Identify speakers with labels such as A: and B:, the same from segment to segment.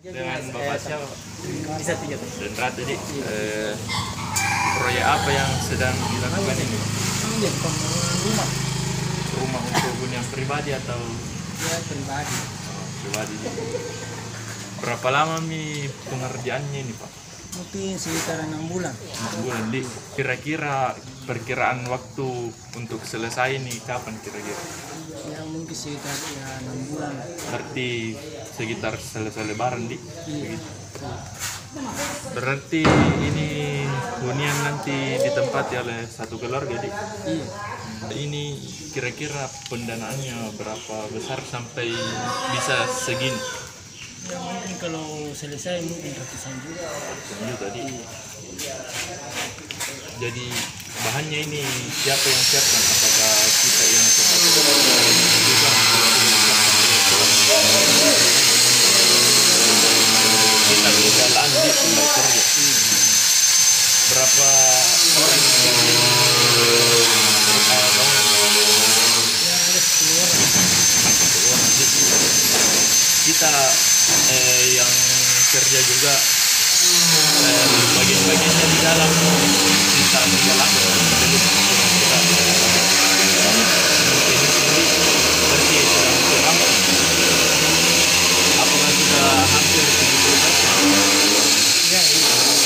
A: Dengan Bapak siapa?
B: Bisa tiga tuh.
A: Dan Rat tadi proyek apa yang sedang dilakukan ini?
B: Ini pembangunan rumah.
A: Rumah untuk hunian pribadi atau
B: Ya pribadi.
A: pribadi? Berapa lama nih pengerjaannya ini Pak?
B: Mungkin sekitar 6 bulan.
A: 6 bulan. Kira-kira perkiraan waktu untuk selesai nih kapan kira-kira?
B: Ya mungkin sekitar 6 bulan.
A: Berarti sekitar selesai Lebaran di.
B: Iya.
A: Berarti ini hunian nanti ditempati oleh satu keluarga di.
B: Iya.
A: Ini kira-kira pendanaannya berapa besar sampai bisa segini?
B: Ya mungkin kalau selesai mungkin ratusan juta.
A: Tadi. Jadi bahannya ini siapa yang siapkan? Apakah kita yang kita kejalaan di tempat kerja. Berapa orang yang
B: Ya ada 10 orang.
A: kita yang kerja juga bagian-bagiannya di dalam kita menjalankan berarti sedang kurang apakah sudah hampir 70%?
B: Ya iya.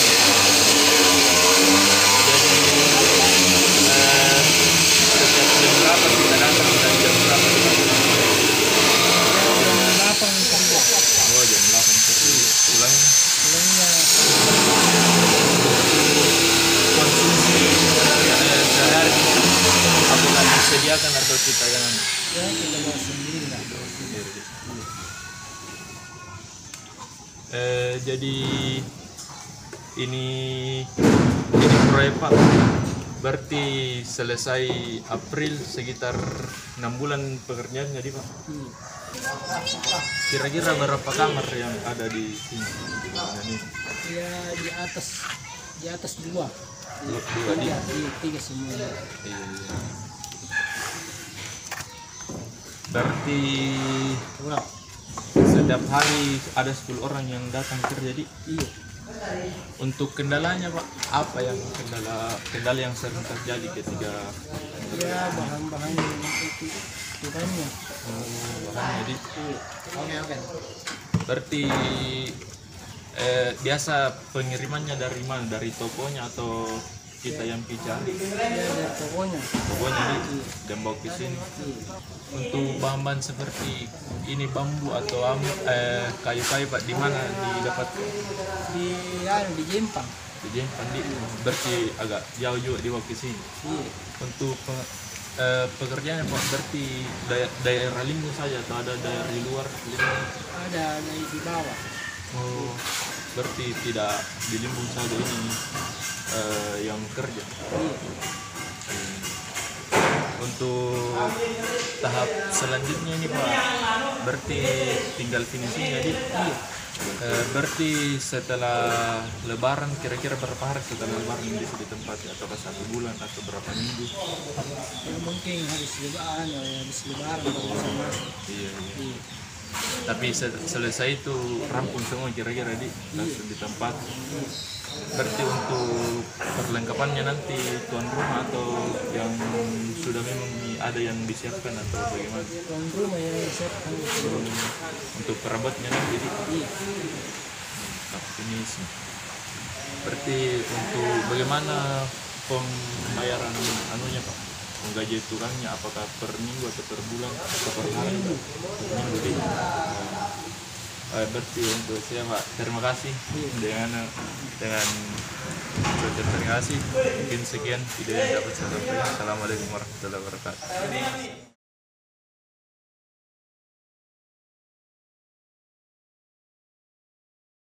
A: Jadi setiap jam berapa kita datang dan jam berapa kita pulang?
B: Jam 8 kerja.
A: Oh jam 8 kerja pulangnya.
B: Pulangnya
A: Konsumsi sehari apakah disediakan atau kita yang
B: ya kita bawa sendiri lah.
A: jadi ini proyek Pak berarti selesai April sekitar 6 bulan pekerjaan jadi Pak.
B: Iya.
A: Kira-kira berapa kamar yang ada di sini? Ini
B: Ya di atas dua.
A: dua di.
B: Iya, tiga semua.
A: Iya. Berarti
B: Wow.
A: setiap hari ada 10 orang yang datang kerja di.
B: Iya.
A: Untuk kendalanya Pak, apa yang kendala yang sering terjadi ketika
B: Ya bahan-bahan itu banyak.
A: bahannya di.
B: Oke.
A: Berarti biasa pengirimannya dari mana? Dari tokonya atau kita yang pijar?
B: Ya dari tokonya.
A: Tokonya di dan bawa ke sini. Untuk bahan-bahan seperti ini bambu atau kayu-kayu Pak di mana didapatkan?
B: Di Jempang.
A: Di Jepang di. Berarti agak jauh juga dibawa ke sini.
B: Iya.
A: Untuk pekerjaannya Pak berarti daerah Limbung saja atau ada daerah di luar Limbung?
B: Ada di bawah.
A: Oh, berarti tidak di Limbung saja ini yang kerja.
B: Iya.
A: Untuk tahap selanjutnya ini Pak, berarti tinggal finishing jadi.
B: Iya.
A: Berarti setelah Lebaran kira-kira berapa hari setelah Lebaran bisa ditempati ataukah 1 bulan atau berapa minggu?
B: Ya mungkin habis lebaran baru bisa masuk.
A: Iya.
B: Iya.
A: Tapi selesai itu rampung semua kira-kira di langsung di tempat. Berarti untuk perlengkapannya nanti tuan rumah atau yang sudah memang ada yang disiapkan atau bagaimana?
B: Tuan rumah yang siapkan.
A: Untuk kerabatnya nanti di.
B: Iya.
A: Ini sih. Berarti untuk bagaimana pembayaran anunya Pak? Menggaji tukangnya apakah per minggu atau per bulan atau per hari? Per minggu di. Berarti untuk saya Pak, terima kasih dengan terima kasih. Mungkin sekian video yang dapat saya sampaikan. Assalamualaikum warahmatullahi wabarakatuh.